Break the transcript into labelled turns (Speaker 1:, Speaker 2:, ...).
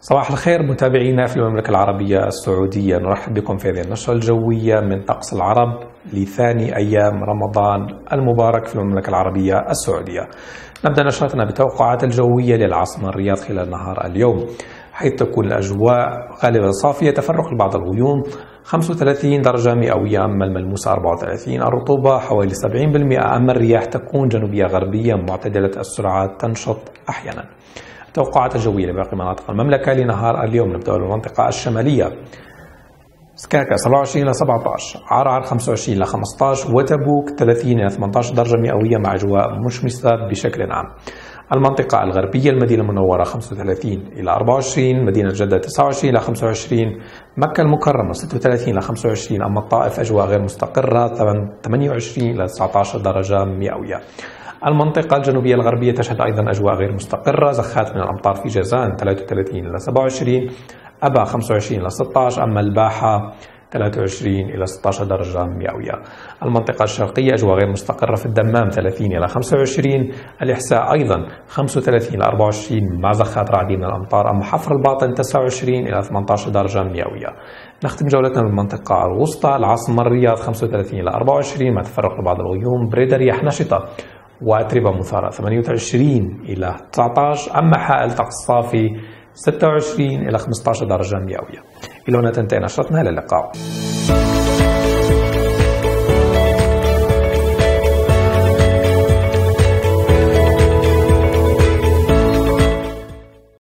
Speaker 1: صباح الخير متابعينا في المملكة العربية السعودية، نرحب بكم في هذه النشرة الجوية من طقس العرب لثاني أيام رمضان المبارك في المملكة العربية السعودية. نبدأ نشرتنا بالتوقعات الجوية للعاصمة الرياض خلال نهار اليوم، حيث تكون الأجواء غالبا صافية، تفرق لبعض الغيوم، 35 درجة مئوية أما الملموسة 34، الرطوبة حوالي 70%، أما الرياح تكون جنوبية غربية معتدلة السرعات تنشط أحيانا. التوقعات الجوية لباقي مناطق المملكة لنهار اليوم، نبدأ بالمنطقة الشمالية، سكاكا 27 إلى 17، عرعر 25 إلى 15، وتبوك 30 إلى 18 درجة مئوية مع أجواء مشمسة بشكل عام. المنطقة الغربية، المدينة المنورة 35 إلى 24، مدينة جدة 29 إلى 25، مكة المكرمة 36 إلى 25، أما الطائف أجواء غير مستقرة 28 إلى 19 درجة مئوية. المنطقة الجنوبية الغربية تشهد أيضا أجواء غير مستقرة، زخات من الأمطار في جازان 33 إلى 27، أبا 25 إلى 16، أما الباحة 23 إلى 16 درجة مئوية. المنطقة الشرقية أجواء غير مستقرة في الدمام 30 إلى 25، الإحساء أيضا 35 إلى 24 مع زخات رعدية من الأمطار، أما حفر الباطن 29 إلى 18 درجة مئوية. نختم جولتنا بالمنطقة الوسطى، العاصمة الرياض 35 إلى 24 مع تفرق لبعض الغيوم، بريدة رياح نشطة وأتربة مثارة 28 إلى 19، أما حائل طقس صافي 26 إلى 15 درجة مئوية. إلى هنا تنتهي نشرتنا، إلى اللقاء.